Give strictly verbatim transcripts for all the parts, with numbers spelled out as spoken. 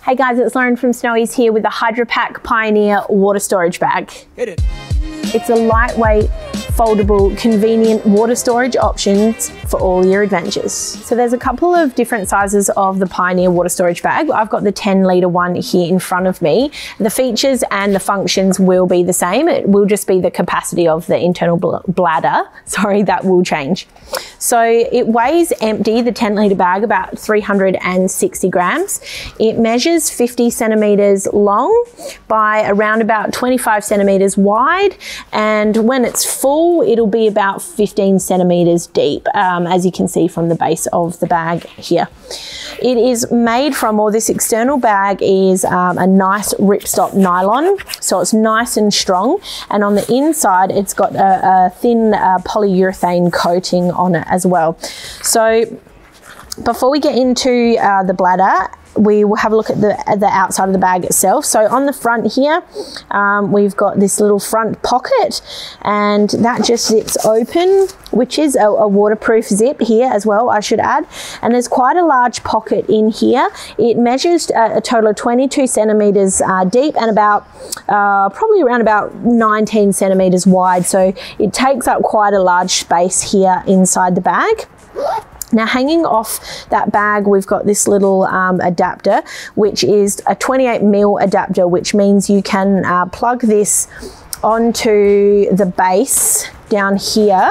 Hey guys, it's Lauren from Snowy's here with the HydraPak Pioneer water storage bag. Hit it. It's a lightweight, foldable, convenient water storage options for all your adventures. So there's a couple of different sizes of the Pioneer water storage bag. I've got the ten litre one here in front of me. The features and the functions will be the same. It will just be the capacity of the internal bl bladder, sorry, that will change. So it weighs empty, the ten litre bag, about three hundred sixty grams. It measures fifty centimetres long by around about twenty-five centimetres wide, and when it's full it'll be about fifteen centimetres deep, um, as you can see from the base of the bag here. It is made from, or this external bag is um, a nice ripstop nylon, so it's nice and strong, and on the inside it's got a, a thin uh, polyurethane coating on it as well. So before we get into uh, the bladder, we will have a look at the, at the outside of the bag itself. So on the front here, um, we've got this little front pocket, and that just zips open, which is a, a waterproof zip here as well, I should add. And there's quite a large pocket in here. It measures a, a total of twenty-two centimeters uh, deep and about uh, probably around about nineteen centimeters wide. So it takes up quite a large space here inside the bag. Now, hanging off that bag, we've got this little um, adapter, which is a twenty-eight mil adapter, which means you can uh, plug this onto the base down here.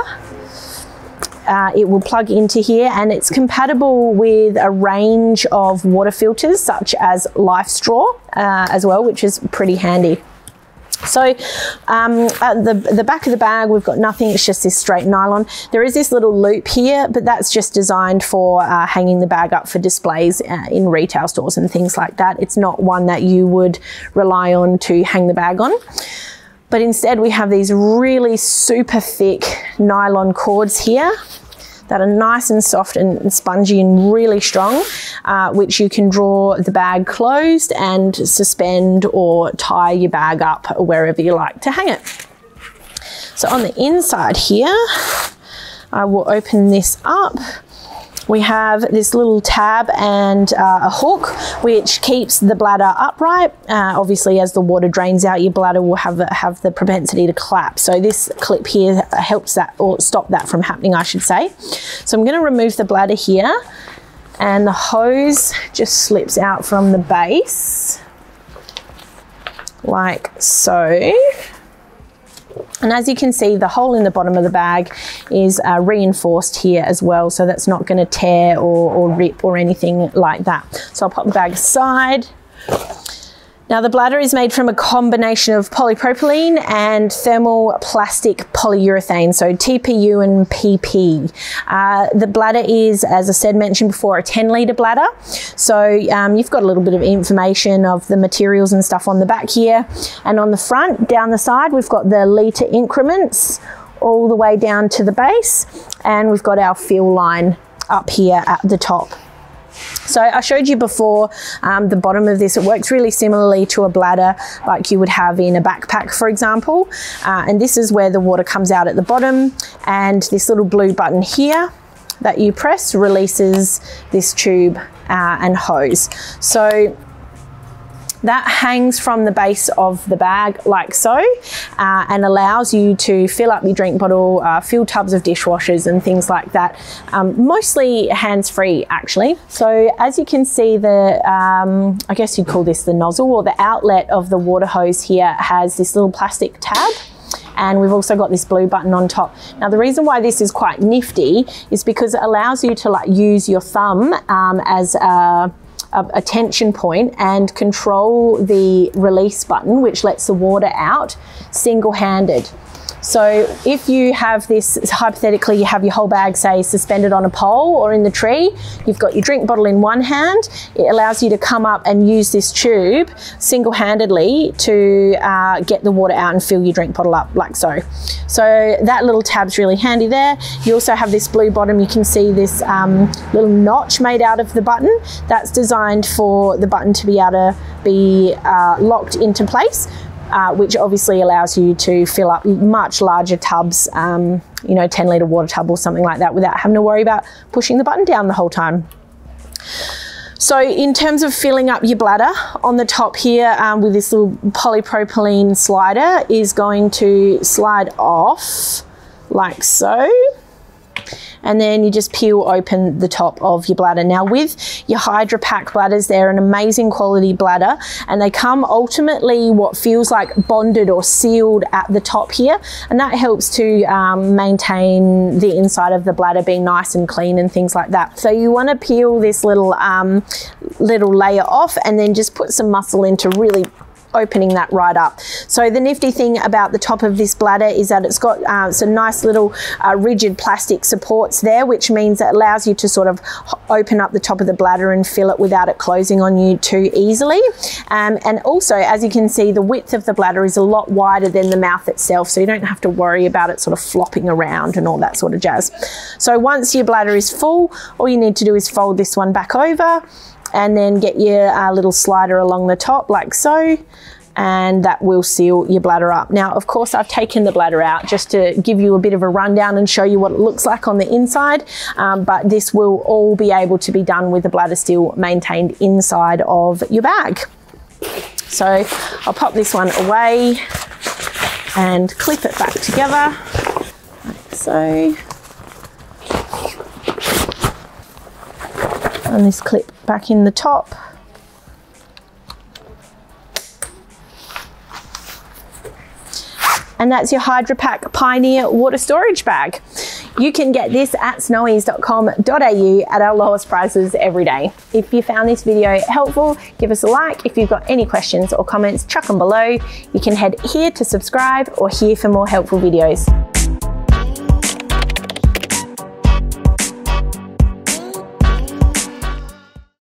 Uh, it will plug into here, and it's compatible with a range of water filters such as Life Straw uh, as well, which is pretty handy. So um, at the, the back of the bag, we've got nothing, it's just this straight nylon. There is this little loop here, but that's just designed for uh, hanging the bag up for displays uh, in retail stores and things like that. It's not one that you would rely on to hang the bag on. But instead we have these really super thick nylon cords here that are nice and soft and spongy and really strong, uh, which you can draw the bag closed and suspend or tie your bag up wherever you like to hang it. So on the inside here, I will open this up. We have this little tab and uh, a hook which keeps the bladder upright. Uh, obviously, as the water drains out, your bladder will have, have the propensity to collapse. So this clip here helps that, or stop that from happening, I should say. So I'm going to remove the bladder here, and the hose just slips out from the base like so. And as you can see, the hole in the bottom of the bag is uh, reinforced here as well, so that's not going to tear or, or rip or anything like that. So I'll pop the bag aside. Now, the bladder is made from a combination of polypropylene and thermoplastic polyurethane, so T P U and P P. Uh, the bladder is, as I said, mentioned before, a ten litre bladder. So um, you've got a little bit of information of the materials and stuff on the back here. And on the front, down the side, we've got the litre increments all the way down to the base. And we've got our fill line up here at the top. So I showed you before um, the bottom of this. It works really similarly to a bladder like you would have in a backpack, for example. Uh, and this is where the water comes out at the bottom, and this little blue button here that you press releases this tube uh, and hose. So that hangs from the base of the bag like so, uh, and allows you to fill up your drink bottle, uh, fill tubs of dishwashers and things like that, um, mostly hands-free actually. So as you can see, the um, I guess you'd call this the nozzle, or the outlet of the water hose here has this little plastic tab. And we've also got this blue button on top. Now, the reason why this is quite nifty is because it allows you to like use your thumb um, as a a tension point and control the release button, which lets the water out single-handed. So if you have this, hypothetically, you have your whole bag, say, suspended on a pole or in the tree, you've got your drink bottle in one hand, it allows you to come up and use this tube single-handedly to uh, get the water out and fill your drink bottle up like so. So that little tab's really handy there. You also have this blue bottom. You can see this um, little notch made out of the button. That's designed for the button to be able to be uh, locked into place. Uh, which obviously allows you to fill up much larger tubs, um, you know, ten litre water tub or something like that, without having to worry about pushing the button down the whole time. So in terms of filling up your bladder, on the top here um, with this little polypropylene slider is going to slide off like so. And then you just peel open the top of your bladder. Now with your HydraPak bladders, they're an amazing quality bladder, and they come ultimately what feels like bonded or sealed at the top here, and that helps to um, maintain the inside of the bladder being nice and clean and things like that. So you want to peel this little um, little layer off and then just put some muscle into really opening that right up. So the nifty thing about the top of this bladder is that it's got uh, some nice little uh, rigid plastic supports there, which means it allows you to sort of open up the top of the bladder and fill it without it closing on you too easily. Um, and also, as you can see, the width of the bladder is a lot wider than the mouth itself, so you don't have to worry about it sort of flopping around and all that sort of jazz. So once your bladder is full, all you need to do is fold this one back over and then get your uh, little slider along the top like so, and that will seal your bladder up. Now, of course, I've taken the bladder out just to give you a bit of a rundown and show you what it looks like on the inside, um, but this will all be able to be done with the bladder still maintained inside of your bag. So I'll pop this one away and clip it back together like so. And this clip back in the top. And that's your HydraPak Pioneer water storage bag. You can get this at snowies dot com dot A U at our lowest prices every day. If you found this video helpful, give us a like. If you've got any questions or comments, chuck them below. You can head here to subscribe or here for more helpful videos.